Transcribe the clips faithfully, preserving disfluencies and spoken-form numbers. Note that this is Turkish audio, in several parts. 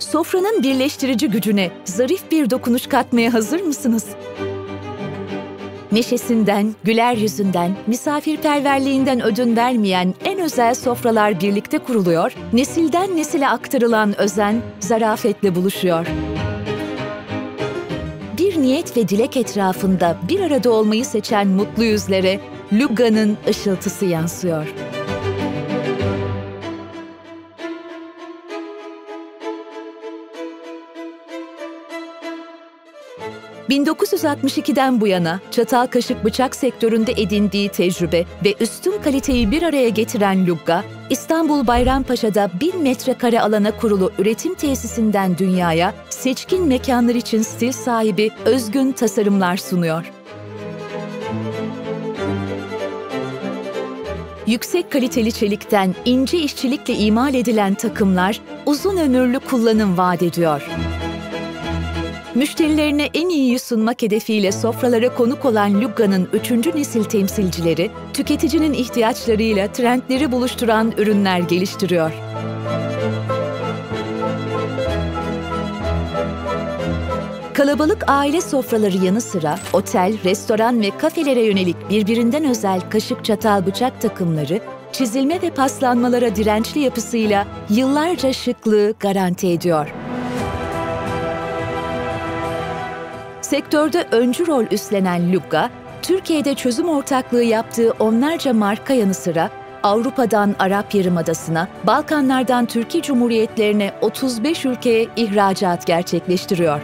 Sofranın birleştirici gücüne zarif bir dokunuş katmaya hazır mısınız? Neşesinden, güler yüzünden, misafirperverliğinden ödün vermeyen en özel sofralar birlikte kuruluyor, nesilden nesile aktarılan özen, zarafetle buluşuyor. Bir niyet ve dilek etrafında bir arada olmayı seçen mutlu yüzlere Lugga'nın ışıltısı yansıyor. bin dokuz yüz altmış ikiden bu yana çatal kaşık bıçak sektöründe edindiği tecrübe ve üstün kaliteyi bir araya getiren Lugga, İstanbul Bayrampaşa'da bin metrekare alana kurulu üretim tesisinden dünyaya seçkin mekanlar için stil sahibi özgün tasarımlar sunuyor. Yüksek kaliteli çelikten ince işçilikle imal edilen takımlar uzun ömürlü kullanım vaat ediyor. Müşterilerine en iyiyi sunmak hedefiyle sofralara konuk olan Lugga'nın üçüncü nesil temsilcileri, tüketicinin ihtiyaçlarıyla trendleri buluşturan ürünler geliştiriyor. Kalabalık aile sofraları yanı sıra otel, restoran ve kafelere yönelik birbirinden özel kaşık çatal bıçak takımları, çizilme ve paslanmalara dirençli yapısıyla yıllarca şıklığı garanti ediyor. Sektörde öncü rol üstlenen Lugga, Türkiye'de çözüm ortaklığı yaptığı onlarca marka yanı sıra Avrupa'dan Arap Yarımadası'na, Balkanlardan Türkiye Cumhuriyetlerine otuz beş ülkeye ihracat gerçekleştiriyor.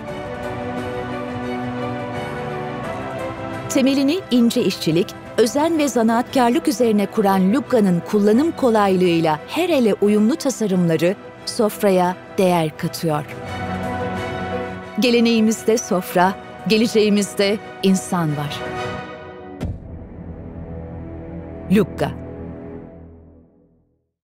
Temelini ince işçilik, özen ve zanaatkarlık üzerine kuran Lugga'nın kullanım kolaylığıyla her ele uyumlu tasarımları sofraya değer katıyor. Geleneğimizde sofra, geleceğimizde insan var. Lugga.